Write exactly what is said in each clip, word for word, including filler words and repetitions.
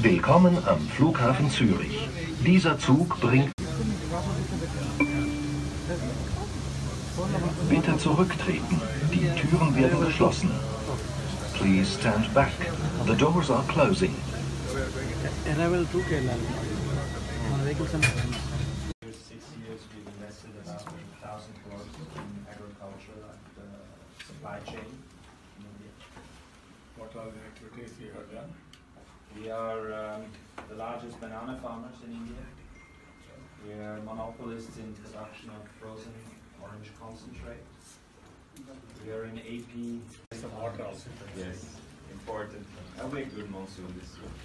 Willkommen am Flughafen Zürich. Dieser Zug bringt... Bitte zurücktreten. Die Türen werden geschlossen. Please stand back. The doors are closing. Arrival to Kerala. On vehicle some. Six years we've invested about one thousand crores in agriculture and uh, supply chain in India. What are the activities you have done? We are um, the largest banana farmers in India. We are monopolists in production of frozen orange concentrate. We are in A P. Some water also. Yes, important. That'll be a good monsoon this year.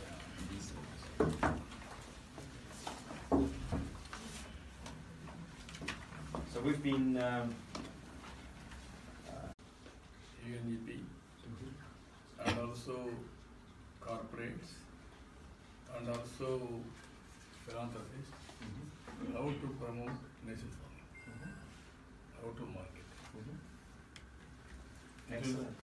So we've been um, U N D P and also corporates and also philanthropists. How to promote nation farming, how to market. excellent.